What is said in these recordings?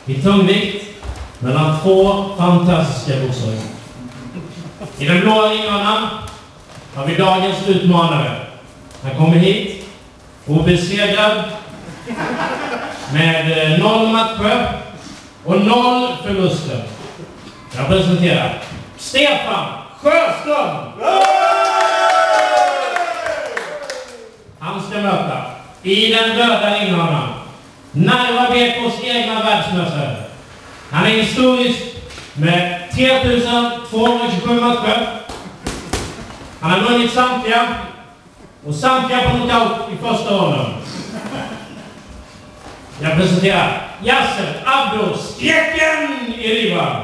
i tungvikt mellan två fantastiska boxare. I den blåa ringhörnan har vi dagens utmanare. Han kommer hit obesegrad med 0 matcher och 0 förluster. Jag presenterar Stefan Sjöström. Han ska möta i den röda ringhörnan Narva BKs egna världsmästare. Han är historisk med 3227 matcher. Han har vunnit samtliga och samtliga på knockout i första ronden. Jag presenterar Yasser Abdo Skräcken i Riva.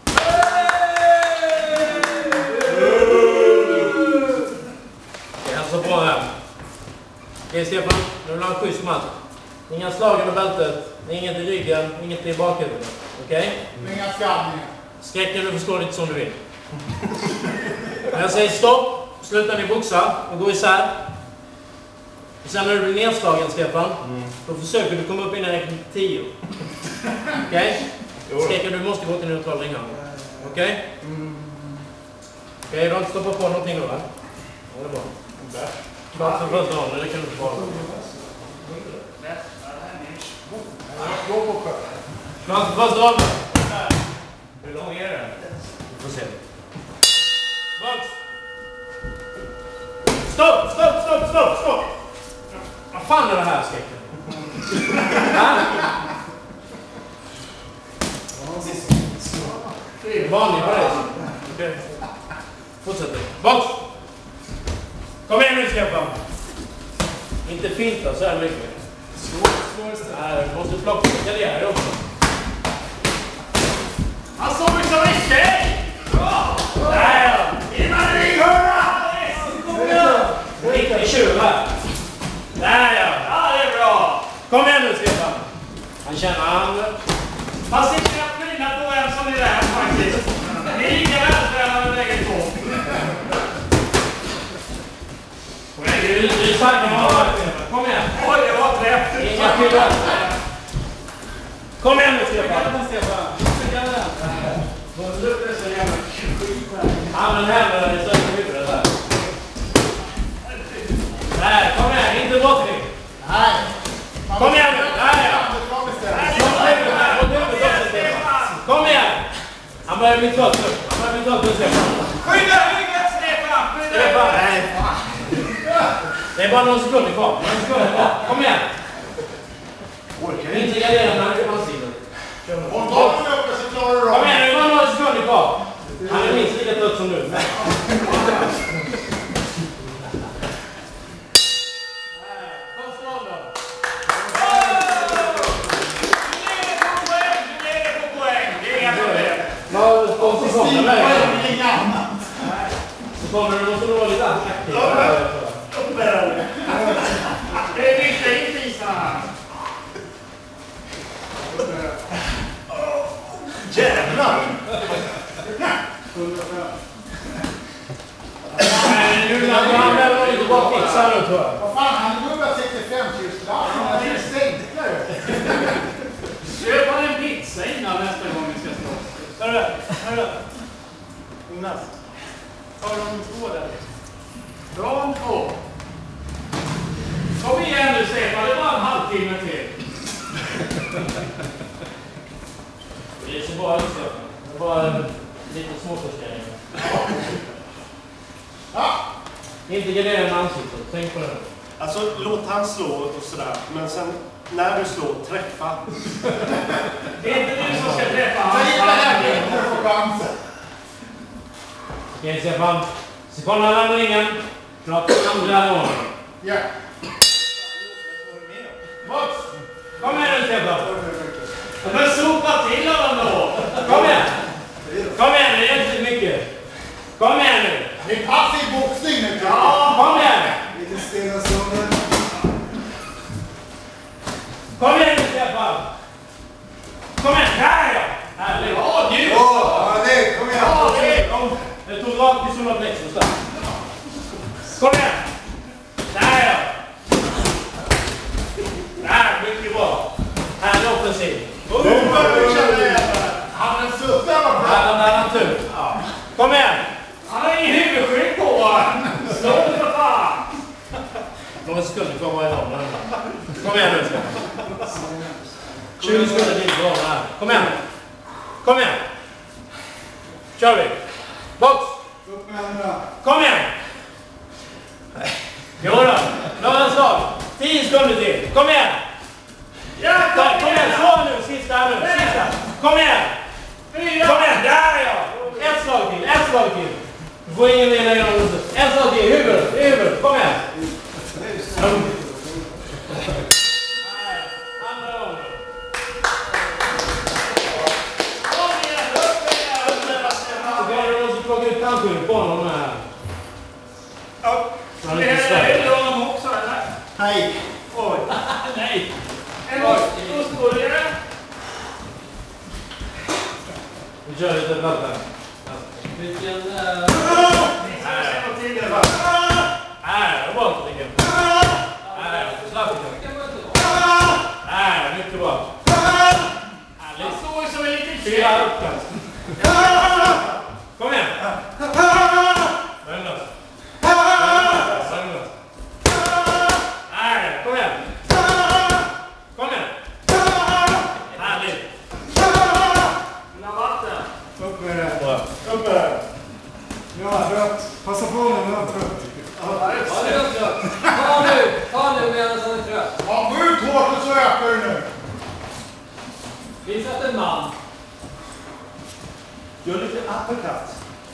Det är så bra här. Okej Stefan, nu vill ha en schysst match. Inga slag under bältet, inget i ryggen, inget i bakhuvudet. Okej? Inga skallningar. Skräcken, du förstår lite som du vill. När jag säger stopp, slutar ni boxa och gå isär. Och sen när du blir nedslagen, Stefan, då försöker du komma upp innan räkning 10. Okej? Skräcken, du måste gå till neutral ringhörna. Okej? Okej, du har inte stoppat på någonting då, va? Ja, det är bra. Klart för första ronden, det kan du inte bara. Klart för första ronden. Hur lång är den? Vi får se. Box! Stopp! Vad fan är det här, Skräcken? Det är vanligt på det. Okej. Fortsätter. Box! Kom igen nu, Stefan. Inte finta så här mycket. Nej, du måste plocka gardera också. Han såg ut som en tjej! Bra! Där ja! Innan ringhörna! Riktigt tjuv här. Där ja! Ja, det är bra! Kom igen nu, Stefan. Han känner han. Fast inte jag fina på en som är där faktiskt. Ni är lika vältränade med läget på. Du är stark. Kom igen. Oj, det var träff. Inga skillnad. Kom igen nu, Stefan. Vad luktar det så jävla skit här? Använd händerna i sönder huvudet här. Nej, kom igen. Inte brottning. Nej. Kom igen nu. Nej, ja. Kom igen. Han börjar bli trött nu. Stefan. Skydda ryggen, Stefan. Nej. Det är bara någon sekund kvar. Kom igen. Inte gardera med ansiktet. Om de är uppe så klarar du av. Kom igen, det är bara några sekunder kvar. Han är minst lika trött som du. Så kommer du måste vara lite aktiv. Det är viktigt inte isarna. Jävlar! Nu när han väl lite bara fixa nu tror jag. Vad fan, han är gubbat 65 just där. Han är stänkla ju. Köp han en pizza innan nästa gång vi ska slåss. Hörru. Jonas. Tar de 2 där? De 2. Kom igen nu, Stefan. Det var en halvtimme till. Det ser bra ut, Stefan. Det var lite småförstärningar. Ja. Inte gardera med ansiktet. Tänk på det. Alltså, låt han slå och sådär. Men sen, när du slår, träffa. Det är inte du som ska träffa Ta hans hit den här bilden och få chansen. Okej, Stefan. Sekunderna lämnar ringen. Klart andra gången. Ja. Box! Kom igen nu, Stefan. Men sopa till honom då! Kom igen! Kom igen, det är inte mycket. Kom igen nu! Det är passiv boxning nu. Ja, kom igen! Lite stela stunden. Kom igen nu, Stefan! Kom igen! Där ja! Härligt! Ja, du! Ja, det kom igen. Ja, okej! Jag tog rakt i sådana plexus där. Kom igen! Där ja! Där, mycket bra! Härlig offensiv! Han är suttat va? Han är tur. Kom igen! Han har ingen huvudskydd på honom. Slå det för fan. Några sekunder kvar varje dag. Kom igen nu. 20 sekunder till kvar här. Kom igen. Kom igen. Kör vi. Box. Kom igen. Jo då. Några slag. 10 sekunder till. Kom igen. Ja, Kom igen. Slå nu. Sista här nu. Sista. Kom igen. Kom igen. Där ja. Ett slag till. Ett slag till. Du får ingen mer längre. Ett slag till. Huvud. Kom igen. Andra gången. Du måste plocka ut tandskyddet på honom här. Ja. Det här är bra honom också, eller? Hej. Oj. Nej. En ostburgare. Vi kör lite platta. Vilken... Nej, det var inte lika. Nej, slapp inte. Nej, mycket bra. Han står ju som en liten tjej. 4 uppkast. Kom igen. Vända. Nej, kom igen. Kom igen. Härligt. Vill ha vatten? Upp med det. Bra. Upp med det. Ja, rött. Passa på nu, nu är trött. Ja, det är trött. Ta nu medan han är trött. Ja, gå ut hårt och så ökar du nu. Visa att en man. Gör lite uppercut.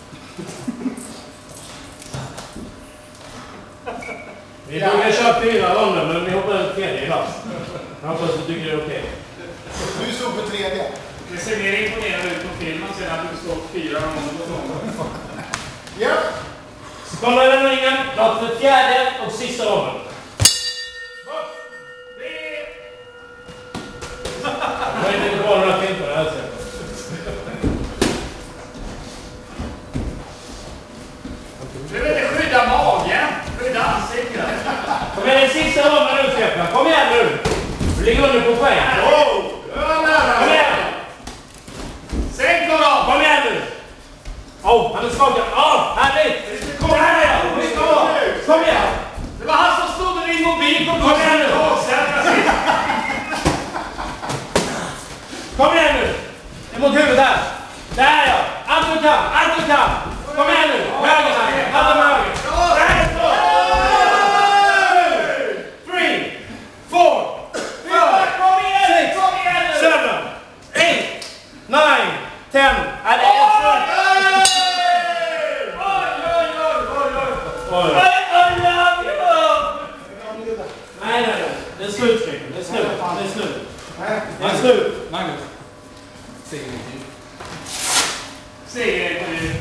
Vi brukar köra 4 ronder, men vi hoppar ut 3 idag. Jag hoppas du tycker det är okej. Du såg på tredje. Det ser mer imponerande ut på filmen sen att du står 4 gånger. Ja. Kolla den ringen. Klart för 4:e och sista ronden. Jag vet inte vad du har tänkt på det här sättet. Du vill inte skydda magen. Skydda ansiktet. Kom igen, den sista ronden nu, Stefan. Kom igen nu. Du ligger under på poäng. Kom igen. Sänk honom. Kom igen nu. Han är skakad. Härligt. Kom här. Kom igen. Det var han som stod med din mobil på Kom igen nu. Kom igen nu. Emot huvudet här. Där ja. Allt du kan. Kom igen nu. Höger hand. Handen med höger. 3, 4, 5, 6, 7, 8, 9, 10. Är det en stund? Oj. Nej. Det är slut, Stefan. Det är slut. Magnus. Segerintervju. Segerintervju.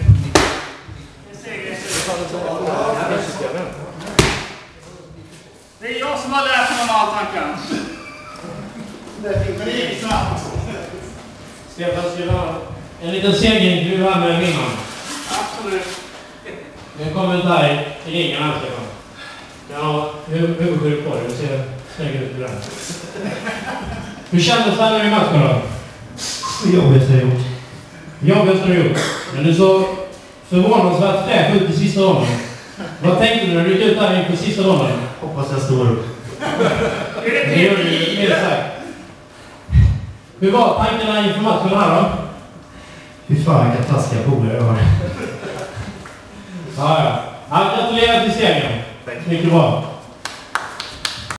Det är jag som har lärt honom allt han kan. Men det gick snabbt. Stefan skulle ha en liten segerintervju här med vinnaren. Absolut. En kommentar i ringen här, Stefan. Ja, huvudskydd på dig. Du ser snygg ut i den. Hur kändes det här i matchen då? Jobbigt har jag gjort. Jobbigt har du gjort. Men du så förvånansvärt fräsch ut i sista ronden. Vad tänkte du när du gick ut där inför sista ronden? Hoppas jag står upp. Det gör du ju helt sagt. Hur var tankarna inför matchen här då? Fy fan vilka taskiga polare jag har. Ja. Gratulerar till segern. Mycket bra.